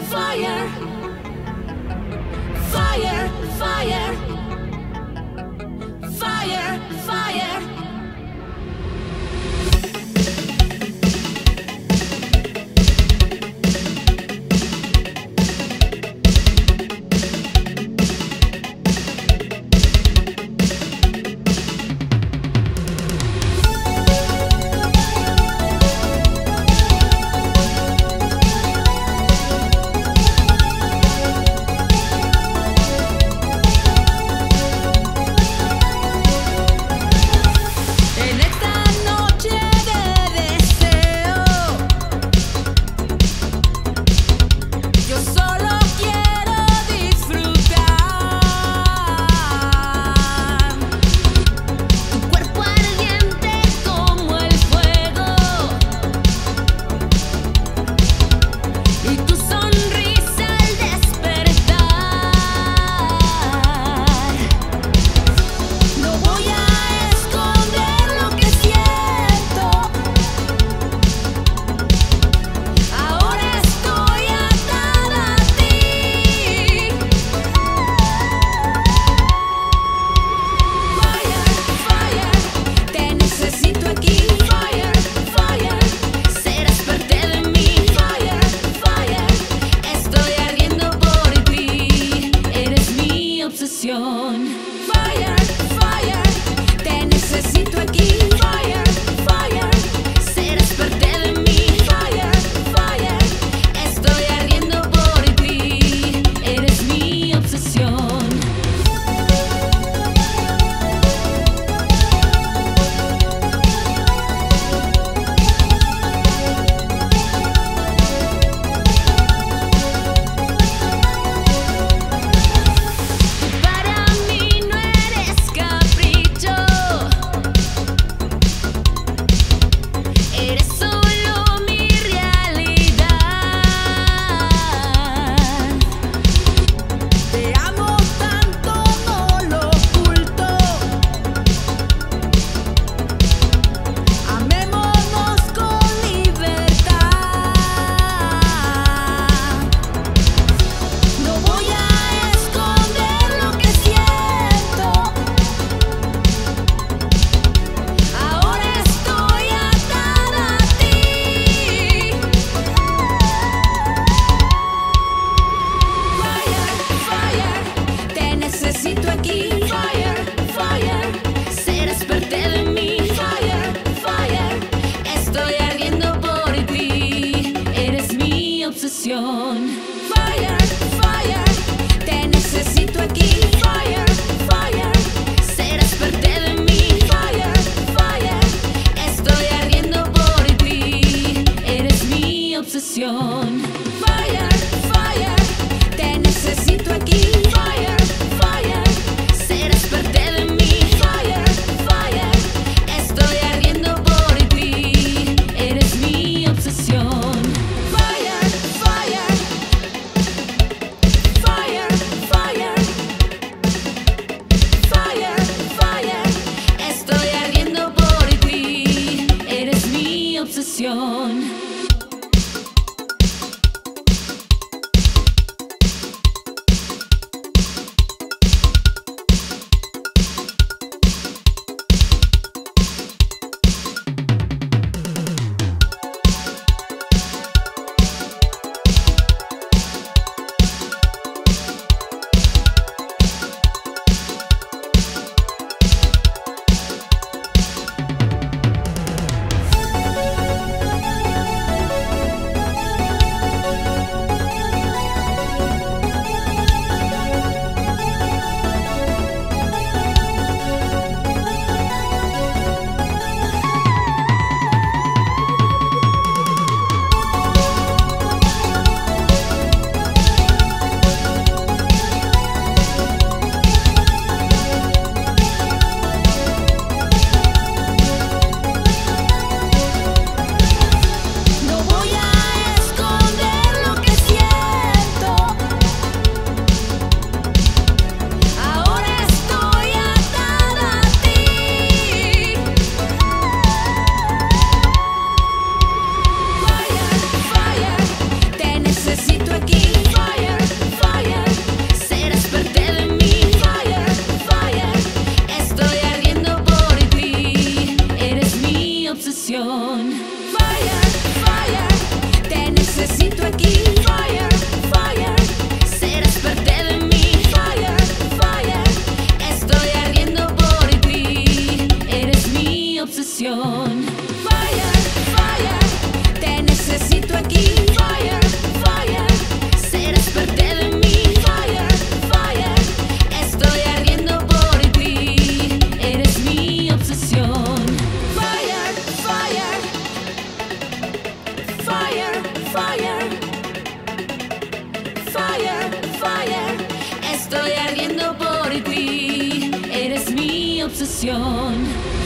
fire, fire, fire, fire, fire. Fire, fire, te necesito aquí. Fire, fire, serás parte de mí. Fire, fire, estoy ardiendo por ti. Eres mi obsesión. Necesito aquí. Fire, fire, serás parte de mí. Fire, fire, estoy ardiendo por ti. Eres mi obsesión. Fire, fire, te necesito aquí. Fire, fire, serás parte de mí. Fire, fire, estoy ardiendo por ti. Eres mi obsesión. Fire, fire, te necesito aquí. Fire, fire, serás parte de mí. Fire, fire, estoy ardiendo por ti. Eres mi obsesión. Fire, fire, fire, fire, fire, fire, estoy ardiendo por ti. Eres mi obsesión. obsesión. Fire, fire, te necesito aquí. Fire, fire, serás parte de mí. Fire, fire, estoy ardiendo por ti. Eres mi obsesión. Fire, fire, te necesito aquí. Fire, fire, serás parte de mí. Fire, fire, estoy ardiendo por ti. Eres mi obsesión. Fire, fire, fire, fire, fire, fire, estoy ardiendo por ti. Eres mi obsesión.